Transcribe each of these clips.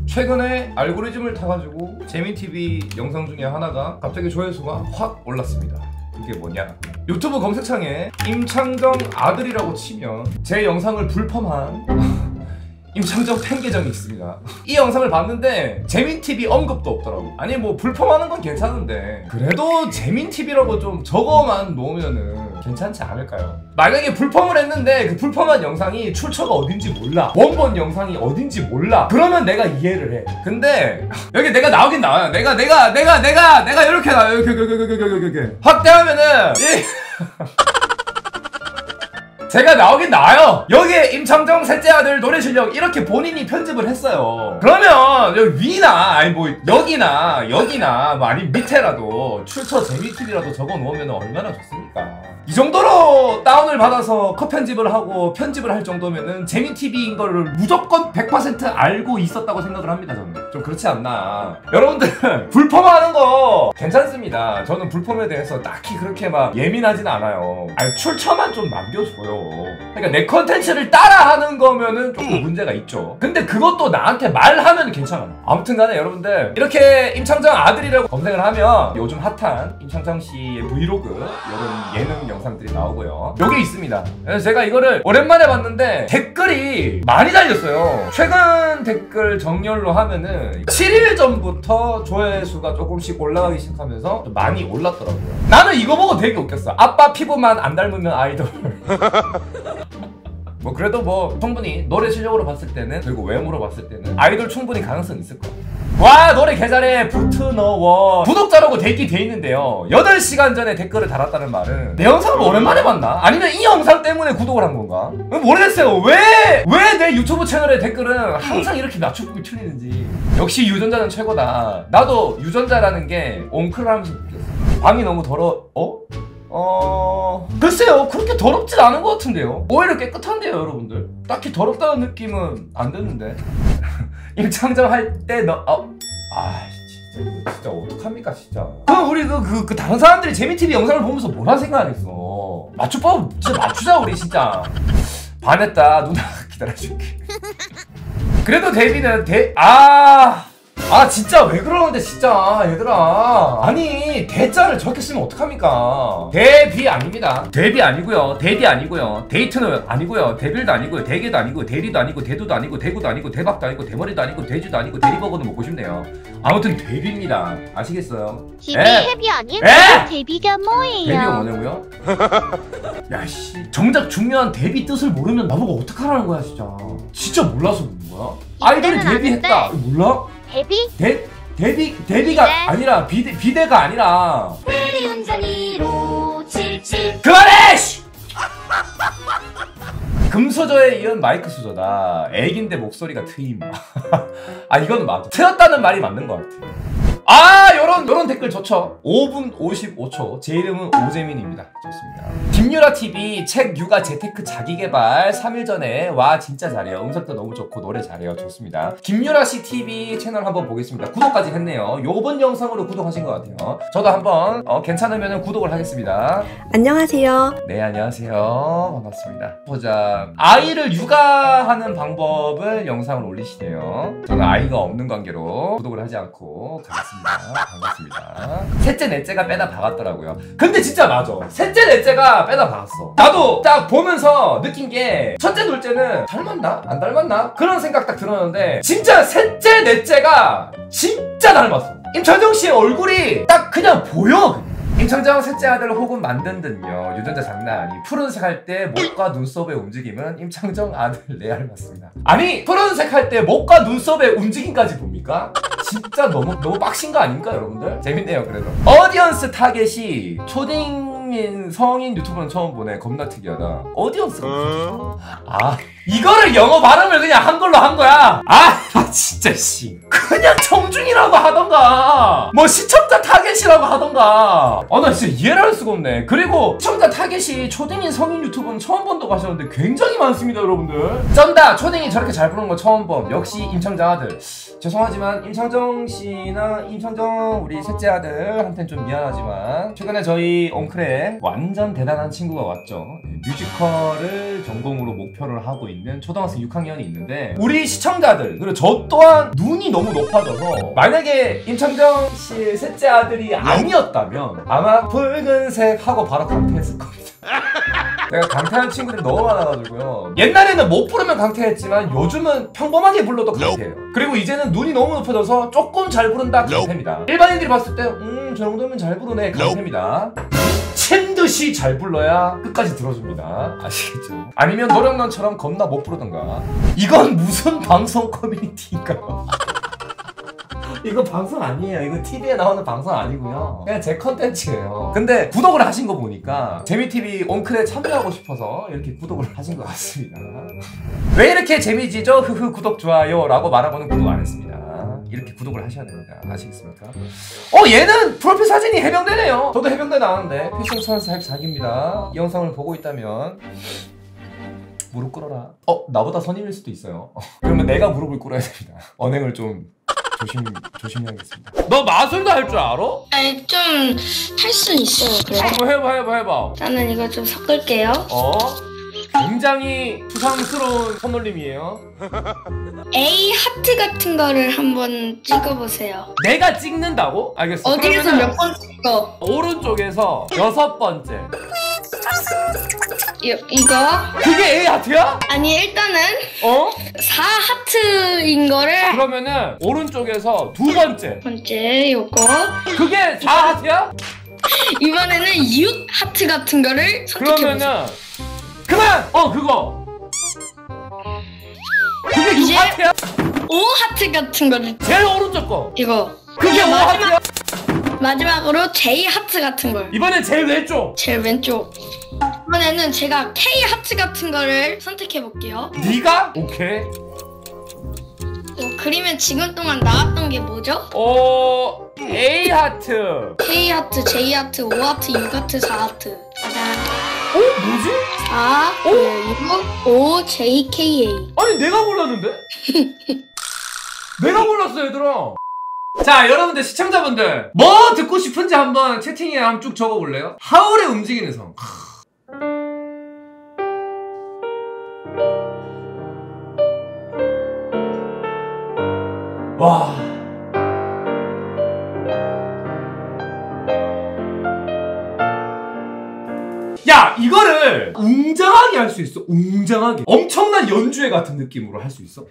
최근에 알고리즘을 타가지고 재민TV 영상 중에 하나가 갑자기 조회수가 확 올랐습니다. 그게 뭐냐? 유튜브 검색창에 임창정 아들이라고 치면 제 영상을 불펌한 임창정 팬 계정이 있습니다. 이 영상을 봤는데 재민TV 언급도 없더라고. 아니 뭐 불펌하는 건 괜찮은데 그래도 재민TV라고 좀 적어만 놓으면은 괜찮지 않을까요? 만약에 불펌을 했는데 그 불펌한 영상이 출처가 어딘지 몰라, 원본 영상이 어딘지 몰라, 그러면 내가 이해를 해. 근데 여기 내가 나오긴 나와요. 내가 이렇게 나와요. 이렇게 확대하면은 제가 나오긴 나와요. 여기에 임창정 셋째 아들 노래 실력 이렇게 본인이 편집을 했어요. 그러면 여기 위나 아니 뭐 여기나 뭐 아니 밑에라도 출처 재민TV라도 적어 놓으면 얼마나 좋습니까? 이 정도로 다운을 받아서 컷 편집을 하고 편집을 할 정도면은 재민TV인 거를 무조건 100% 알고 있었다고 생각을 합니다. 저는 좀 그렇지 않나. 여러분들 불펌하는 거 괜찮습니다. 저는 불펌에 대해서 딱히 그렇게 막 예민하진 않아요. 아니 출처만 좀 남겨줘요. 그러니까 내 컨텐츠를 따라하는 거면은 조금 문제가 있죠. 근데 그것도 나한테 말하면 괜찮아요. 아무튼 간에 여러분들 이렇게 임창정 아들이라고 검색을 하면 요즘 핫한 임창정 씨의 브이로그 이런 예능 영상들이 나오고요. 요게 있습니다. 그래서 제가 이거를 오랜만에 봤는데 댓글이 많이 달렸어요. 최근 댓글 정렬로 하면은 7일 전부터 조회수가 조금씩 올라가기 시작하면서 좀 많이 올랐더라고요. 나는 이거 보고 되게 웃겼어. 아빠 피부만 안 닮으면 아이돌. 뭐 그래도 뭐 충분히 노래 실력으로 봤을 때는 그리고 외모로 봤을 때는 아이돌 충분히 가능성이 있을 거야. 와 노래 개잘해 부트너워 구독자라고 대기 돼 있는데요. 8시간 전에 댓글을 달았다는 말은 내 영상을 오랜만에 봤나? 아니면 이 영상 때문에 구독을 한 건가? 모르겠어요. 왜 내 유튜브 채널의 댓글은 항상 이렇게 맞춤법이 틀리는지. 역시 유전자는 최고다. 나도 유전자라는 게 옹크를 하면서 느꼈어. 방이 너무 글쎄요 그렇게 더럽진 않은 것 같은데요. 오히려 깨끗한데요 여러분들. 딱히 더럽다는 느낌은 안 드는데. 임창정 할 때 진짜 어떡합니까 진짜. 우리 다른 사람들이 재민TV 영상을 보면서 뭐라 생각하겠어. 맞춤법 진짜 맞추자 우리 진짜. 반했다 누나 기다려줄게. 그래도 데뷔는 진짜 왜 그러는데 진짜 얘들아. 아니 대자를 저렇게 쓰면 어떡합니까. 데뷔 아닙니다. 데뷔 아니고요. 데이트는 아니고요. 데빌도 아니고요. 대게도 아니고 대리도 아니고 대두도 아니고 대구도 아니고 대박도 아니고 대머리도 아니고 돼지도 아니고 대리버거는 먹고 싶네요. 아무튼 데뷔입니다. 아시겠어요? 데뷔 아님? 데뷔가 뭐예요? 데뷔가 뭐냐고요? 야씨 정작 중요한 데뷔 뜻을 모르면 나보고 어떡하라는 거야 진짜. 진짜 몰라서 그러는 거야? 아이돌이 데뷔했다 몰라? 데뷔가 아니라 비대가 아니라 그만해! 금수저에 이은 마이크 수저다. 애긴데 목소리가 트임. 이거는 맞아. 트였다는 말이 맞는 것 같아. 요런 댓글 좋죠. 5분 55초. 제 이름은 오재민입니다. 좋습니다. 김유라TV 책 육아 재테크 자기개발 3일 전에 와 진짜 잘해요. 음색도 너무 좋고 노래 잘해요. 좋습니다. 김유라씨 TV 채널 한번 보겠습니다. 구독까지 했네요. 요번 영상으로 구독하신 것 같아요. 저도 한번 괜찮으면 구독을 하겠습니다. 안녕하세요. 네 안녕하세요. 반갑습니다. 보자. 아이를 육아하는 방법을 영상을 올리시네요. 저는 아이가 없는 관계로 구독을 하지 않고 가겠습니다. 반갑습니다. 셋째 넷째가 빼다 박았더라고요. 근데 진짜 맞아. 셋째 넷째가 빼다 박았어. 나도 딱 보면서 느낀 게 첫째 둘째는 닮았나? 안 닮았나? 그런 생각 딱 들었는데 진짜 셋째 넷째가 진짜 닮았어. 임창정 씨의 얼굴이 딱 그냥 보여. 임창정 셋째 아들 혹은 만든 듯요. 유전자 장난 아니. 푸른색 할 때 목과 눈썹의 움직임은 임창정 아들 레알 맞습니다. 아니 푸른색 할 때 목과 눈썹의 움직임까지 봅니까? 진짜 너무 빡신 거 아닙니까 여러분들? 재밌네요 그래도. 어디언스 타겟이 초딩인 성인 유튜버는 처음 보네. 겁나 특이하다. 어디언스가 이거를 영어 발음을 그냥 한글로 한 거야. 진짜 씨. 그냥 청중이라고 하던가 뭐 시청자 타겟이라고 하던가. 나 진짜 이해를 할 수가 없네. 그리고 시청자 타겟이 초딩인 성인 유튜브는 처음 본다고 하셨는데 굉장히 많습니다 여러분들. 쩐다. 초딩이 저렇게 잘 부르는 거 처음 봄. 역시 임창정 아들. 죄송하지만 임창정 씨나 임창정 우리 셋째 아들한테는 좀 미안하지만 최근에 저희 엉클에 완전 대단한 친구가 왔죠. 뮤지컬을 전공으로 목표를 하고 있는 초등학생 6학년이 있는데 우리 시청자들 그리고 저 또한 눈이 너무 높아져서 만약에 임창정 씨의 셋째 아들이 아니었다면 아마 붉은색 하고 바로 강퇴했을 겁니다. 내가 강퇴한 친구들이 너무 많아가지고요. 옛날에는 못 부르면 강퇴했지만 요즘은 평범하게 불러도 강퇴해요. 그리고 이제는 눈이 너무 높아져서 조금 잘 부른다 강퇴입니다. 일반인들이 봤을 때 저 정도면 잘 부르네 강퇴입니다. 미친 듯이 잘 불러야 끝까지 들어줍니다. 아시겠죠? 아니면 노력난처럼 겁나 못 부르던가. 이건 무슨 방송 커뮤니티인가요? 이거 방송 아니에요. 이거 TV에 나오는 방송 아니고요. 그냥 제 컨텐츠예요. 근데 구독을 하신 거 보니까 재미TV 엉클에 참여하고 싶어서 이렇게 구독을 하신 것 같습니다. 왜 이렇게 재미지죠? 흐흐 구독 좋아요 라고 말하고는 구독 안 했습니다. 이렇게 구독을 하셔야 됩니다. 아시겠습니까? 얘는 프로필 사진이 해병대네요. 저도 해병대 나왔는데 패션 선사 사기입니다. 이 영상을 보고 있다면 무릎 꿇어라. 나보다 선임일 수도 있어요. 그러면 내가 무릎을 꿇어야 됩니다. 언행을 좀 조심해야겠습니다. 너 마술도 할 줄 알아? 아니 좀 할 수 있어요. 그래도 한번 해봐. 저는 이거 좀 섞을게요. 굉장히 수상스러운 손놀림이에요. A 하트 같은 거를 한번 찍어보세요. 내가 찍는다고? 알겠어. 어디에서 몇 번 찍어? 오른쪽에서 6번째. 이거? 그게 A 하트야? 아니 일단은 4 하트인 거를 그러면은 오른쪽에서 2번째. 번째 요거 그게 4 하트야? 이번에는 6 하트 같은 거를 선택해보세요. 그러면은 그만! 그거! 그게 6 이제 하트야? 5 하트 같은 거를 제일 오른쪽 거! 이거 그게 5 하트야? 마지막으로 J 하트 같은 걸 이번엔 제일 왼쪽! 제일 왼쪽. 이번에는 제가 K 하트 같은 거를 선택해볼게요. 네가? 오케이. 그리면 지금 동안 나왔던 게 뭐죠? A 하트. K 하트, J 하트, 5 하트, 6 하트, 4 하트. 짜잔. 뭐지? 4, 5, J, K, A. 아니 내가 몰랐는데? 내가 몰랐어 얘들아. 자 여러분들 시청자분들 뭐 듣고 싶은지 한번 채팅에 한번 쭉 적어볼래요? 하울의 움직이는 성. 와. 야 이거를 웅장하게 할 수 있어. 웅장하게 엄청난 연주회 같은 느낌으로 할 수 있어.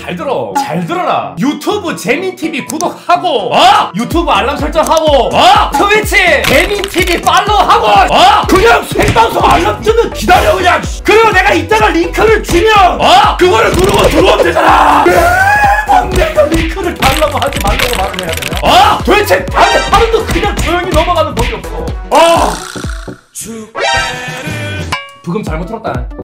잘 들어. 잘 들어라. 유튜브 재민TV 구독하고 유튜브 알람 설정하고 트위치 재민TV 팔로우하고 그냥 생방송 알람 뜨면 기다려 그냥. 그리고 내가 이따가 링크를 주면 그거를 누르고 들어오면 되잖아. 내가 링크를 달라고 하지 말라고 말을 해야 되나? 도대체 하루도 그냥 조용히 넘어가는 법이 없어. 부금 잘못 틀었다.